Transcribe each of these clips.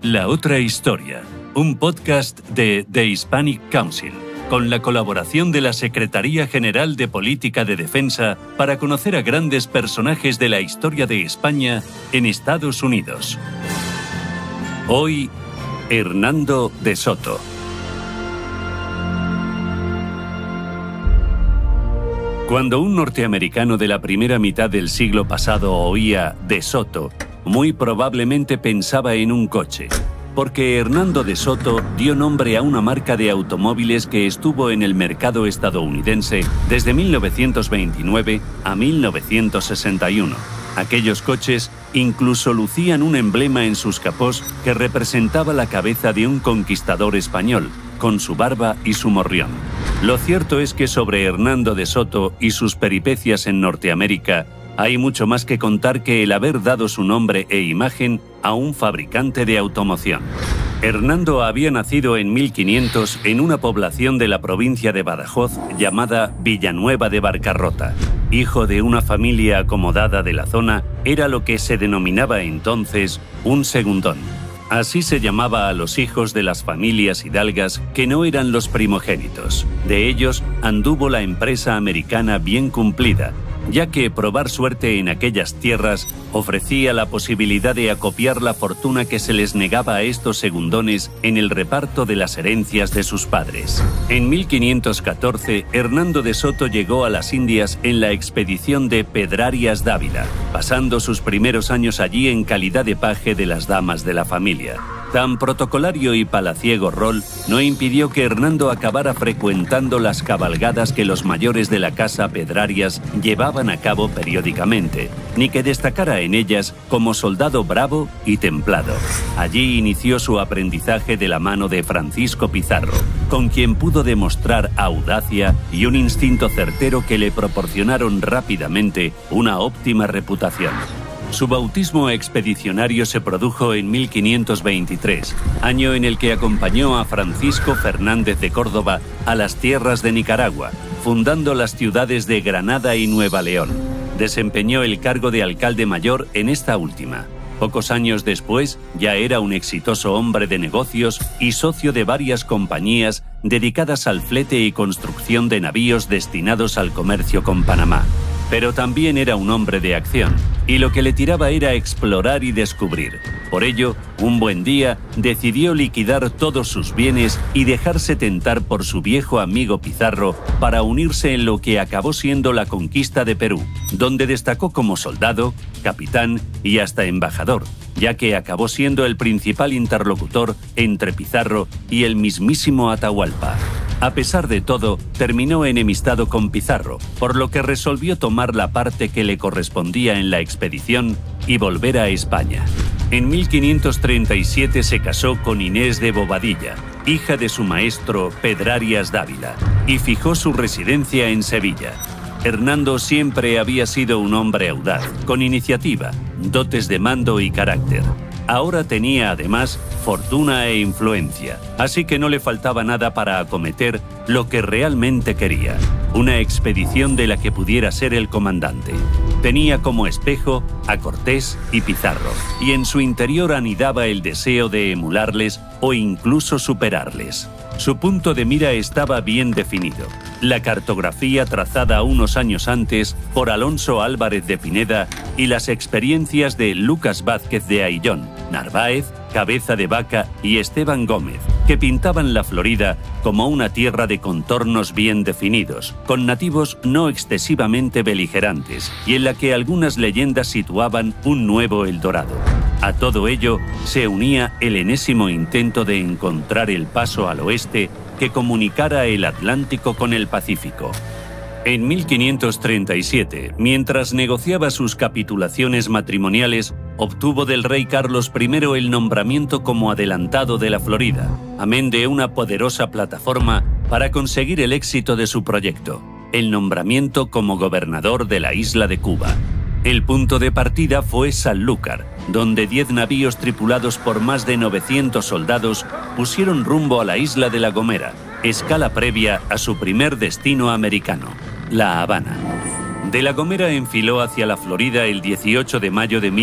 La otra historia, un podcast de The Hispanic Council, con la colaboración de la Secretaría General de Política de Defensa para conocer a grandes personajes de la historia de España en Estados Unidos. Hoy, Hernando de Soto. Cuando un norteamericano de la primera mitad del siglo pasado oía de Soto, muy probablemente pensaba en un coche, porque Hernando de Soto dio nombre a una marca de automóviles que estuvo en el mercado estadounidense desde 1929 a 1961. Aquellos coches incluso lucían un emblema en sus capós que representaba la cabeza de un conquistador español, con su barba y su morrión. Lo cierto es que sobre Hernando de Soto y sus peripecias en Norteamérica hay mucho más que contar que el haber dado su nombre e imagen a un fabricante de automoción. Hernando había nacido en 1500 en una población de la provincia de Badajoz llamada Villanueva de Barcarrota. Hijo de una familia acomodada de la zona, era lo que se denominaba entonces un segundón. Así se llamaba a los hijos de las familias hidalgas que no eran los primogénitos. De ellos anduvo la empresa americana bien cumplida, ya que probar suerte en aquellas tierras ofrecía la posibilidad de acopiar la fortuna que se les negaba a estos segundones en el reparto de las herencias de sus padres. En 1514, Hernando de Soto llegó a las Indias en la expedición de Pedrarias Dávila, pasando sus primeros años allí en calidad de paje de las damas de la familia. Tan protocolario y palaciego rol no impidió que Hernando acabara frecuentando las cabalgadas que los mayores de la casa Pedrarias llevaban a cabo periódicamente, ni que destacara en ellas como soldado bravo y templado. Allí inició su aprendizaje de la mano de Francisco Pizarro, con quien pudo demostrar audacia y un instinto certero que le proporcionaron rápidamente una óptima reputación. Su bautismo expedicionario se produjo en 1523, año en el que acompañó a Francisco Fernández de Córdoba a las tierras de Nicaragua, fundando las ciudades de Granada y Nueva León. Desempeñó el cargo de alcalde mayor en esta última. Pocos años después, ya era un exitoso hombre de negocios y socio de varias compañías dedicadas al flete y construcción de navíos destinados al comercio con Panamá. Pero también era un hombre de acción, y lo que le tiraba era explorar y descubrir. Por ello, un buen día, decidió liquidar todos sus bienes y dejarse tentar por su viejo amigo Pizarro para unirse en lo que acabó siendo la conquista de Perú, donde destacó como soldado, capitán y hasta embajador, ya que acabó siendo el principal interlocutor entre Pizarro y el mismísimo Atahualpa. A pesar de todo, terminó enemistado con Pizarro, por lo que resolvió tomar la parte que le correspondía en la expedición y volver a España. En 1537 se casó con Inés de Bobadilla, hija de su maestro Pedrarias Dávila, y fijó su residencia en Sevilla. Hernando siempre había sido un hombre audaz, con iniciativa, dotes de mando y carácter. Ahora tenía además fortuna e influencia, así que no le faltaba nada para acometer lo que realmente quería, una expedición de la que pudiera ser el comandante. Tenía como espejo a Cortés y Pizarro, y en su interior anidaba el deseo de emularles o incluso superarles. Su punto de mira estaba bien definido: la cartografía trazada unos años antes por Alonso Álvarez de Pineda y las experiencias de Lucas Vázquez de Ayllón, Narváez, Cabeza de Vaca y Esteban Gómez, que pintaban la Florida como una tierra de contornos bien definidos, con nativos no excesivamente beligerantes, y en la que algunas leyendas situaban un nuevo Eldorado. A todo ello se unía el enésimo intento de encontrar el paso al oeste que comunicara el Atlántico con el Pacífico. En 1537, mientras negociaba sus capitulaciones matrimoniales, obtuvo del rey Carlos I el nombramiento como adelantado de la Florida, amén de una poderosa plataforma para conseguir el éxito de su proyecto, el nombramiento como gobernador de la isla de Cuba. El punto de partida fue Sanlúcar, donde 10 navíos tripulados por más de 900 soldados pusieron rumbo a la isla de La Gomera, escala previa a su primer destino americano, La Habana. De La Gomera enfiló hacia la Florida el 18 de mayo de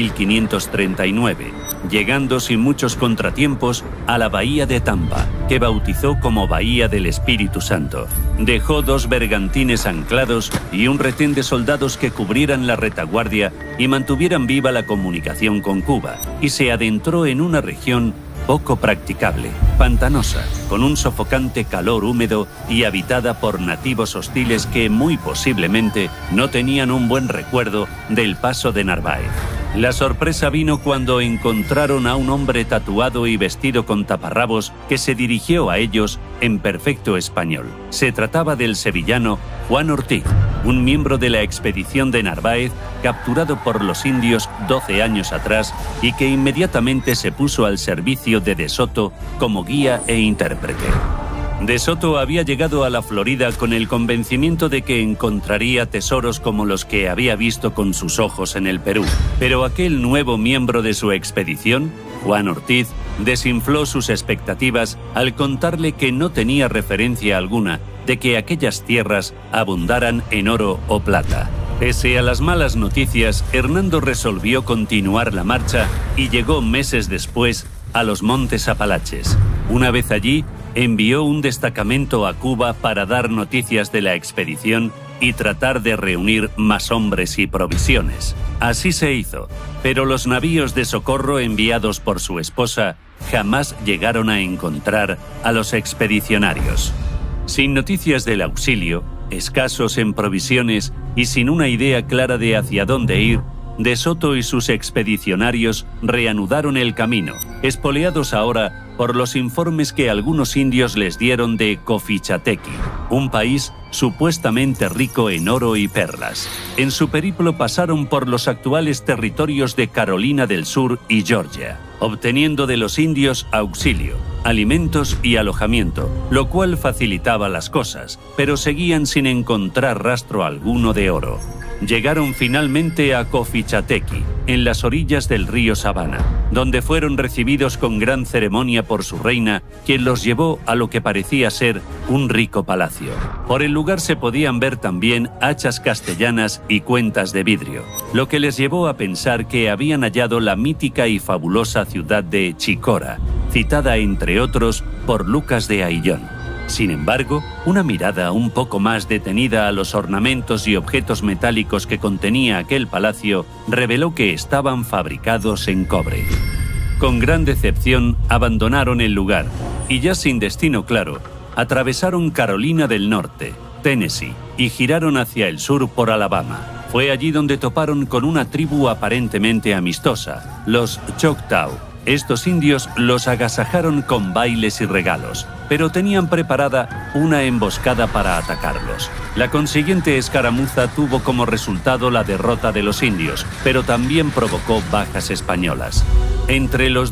1539, llegando sin muchos contratiempos a la bahía de Tampa, que bautizó como Bahía del Espíritu Santo. Dejó 2 bergantines anclados y un retén de soldados que cubrieran la retaguardia y mantuvieran viva la comunicación con Cuba, y se adentró en una región poco practicable, pantanosa, con un sofocante calor húmedo y habitada por nativos hostiles que muy posiblemente no tenían un buen recuerdo del paso de Narváez. La sorpresa vino cuando encontraron a un hombre tatuado y vestido con taparrabos que se dirigió a ellos en perfecto español. Se trataba del sevillano Juan Ortiz, un miembro de la expedición de Narváez capturado por los indios 12 años atrás y que inmediatamente se puso al servicio de De Soto como guía e intérprete. De Soto había llegado a la Florida con el convencimiento de que encontraría tesoros como los que había visto con sus ojos en el Perú. Pero aquel nuevo miembro de su expedición, Juan Ortiz, desinfló sus expectativas al contarle que no tenía referencia alguna de que aquellas tierras abundaran en oro o plata. Pese a las malas noticias, Hernando resolvió continuar la marcha y llegó meses después a los Montes Apalaches. Una vez allí, envió un destacamento a Cuba para dar noticias de la expedición y tratar de reunir más hombres y provisiones. Así se hizo, pero los navíos de socorro enviados por su esposa jamás llegaron a encontrar a los expedicionarios. Sin noticias del auxilio, escasos en provisiones y sin una idea clara de hacia dónde ir, De Soto y sus expedicionarios reanudaron el camino, espoleados ahora por los informes que algunos indios les dieron de Cofichatequi, un país supuestamente rico en oro y perlas. En su periplo pasaron por los actuales territorios de Carolina del Sur y Georgia, obteniendo de los indios auxilio, alimentos y alojamiento, lo cual facilitaba las cosas, pero seguían sin encontrar rastro alguno de oro. Llegaron finalmente a Cofichatequi, en las orillas del río Savannah, donde fueron recibidos con gran ceremonia por su reina, quien los llevó a lo que parecía ser un rico palacio. Por el lugar se podían ver también hachas castellanas y cuentas de vidrio, lo que les llevó a pensar que habían hallado la mítica y fabulosa ciudad de Chicora, citada entre otros por Lucas de Aillón. Sin embargo, una mirada un poco más detenida a los ornamentos y objetos metálicos que contenía aquel palacio reveló que estaban fabricados en cobre. Con gran decepción abandonaron el lugar y ya sin destino claro, atravesaron Carolina del Norte, Tennessee y giraron hacia el sur por Alabama. Fue allí donde toparon con una tribu aparentemente amistosa, los Choctaw. Estos indios los agasajaron con bailes y regalos, pero tenían preparada una emboscada para atacarlos. La consiguiente escaramuza tuvo como resultado la derrota de los indios, pero también provocó bajas españolas. Entre los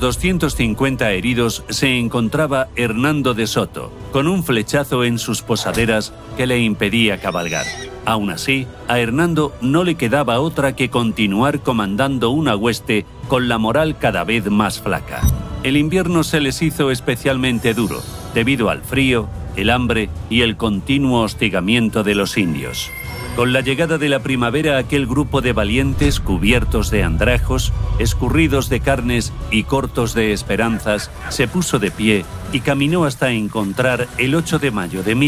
250 heridos se encontraba Hernando de Soto, con un flechazo en sus posaderas que le impedía cabalgar. Aún así, a Hernando no le quedaba otra que continuar comandando una hueste con la moral cada vez más flaca. El invierno se les hizo especialmente duro, debido al frío, el hambre y el continuo hostigamiento de los indios. Con la llegada de la primavera, aquel grupo de valientes cubiertos de andrajos, escurridos de carnes y cortos de esperanzas, se puso de pie y caminó hasta encontrar el 8 de mayo de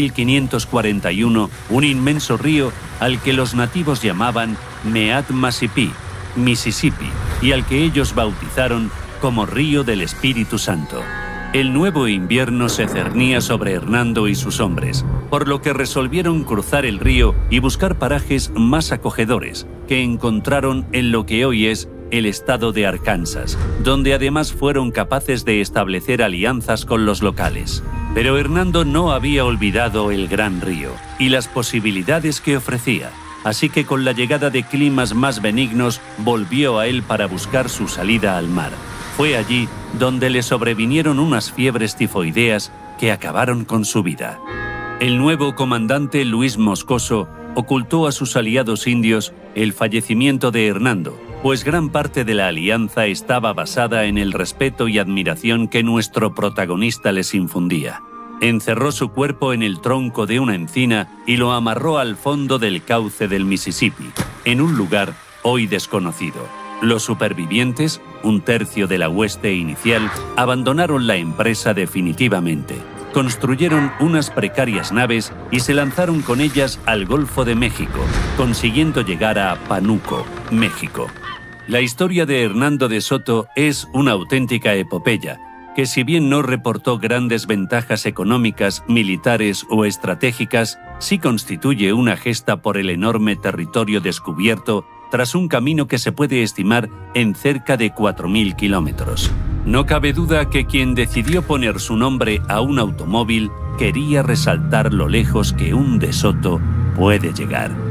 1541 un inmenso río al que los nativos llamaban Meat-Massippi, Mississippi, y al que ellos bautizaron como Río del Espíritu Santo. El nuevo invierno se cernía sobre Hernando y sus hombres, por lo que resolvieron cruzar el río y buscar parajes más acogedores, que encontraron en lo que hoy es el estado de Arkansas, donde además fueron capaces de establecer alianzas con los locales. Pero Hernando no había olvidado el gran río y las posibilidades que ofrecía, así que con la llegada de climas más benignos volvió a él para buscar su salida al mar. Fue allí donde le sobrevinieron unas fiebres tifoideas que acabaron con su vida. El nuevo comandante Luis Moscoso ocultó a sus aliados indios el fallecimiento de Hernando, pues gran parte de la alianza estaba basada en el respeto y admiración que nuestro protagonista les infundía. Encerró su cuerpo en el tronco de una encina y lo amarró al fondo del cauce del Mississippi, en un lugar hoy desconocido. Los supervivientes, un tercio de la hueste inicial, abandonaron la empresa definitivamente. Construyeron unas precarias naves y se lanzaron con ellas al Golfo de México, consiguiendo llegar a Pánuco, México. La historia de Hernando de Soto es una auténtica epopeya, que si bien no reportó grandes ventajas económicas, militares o estratégicas, sí constituye una gesta por el enorme territorio descubierto tras un camino que se puede estimar en cerca de 4.000 kilómetros. No cabe duda que quien decidió poner su nombre a un automóvil quería resaltar lo lejos que un de Soto puede llegar.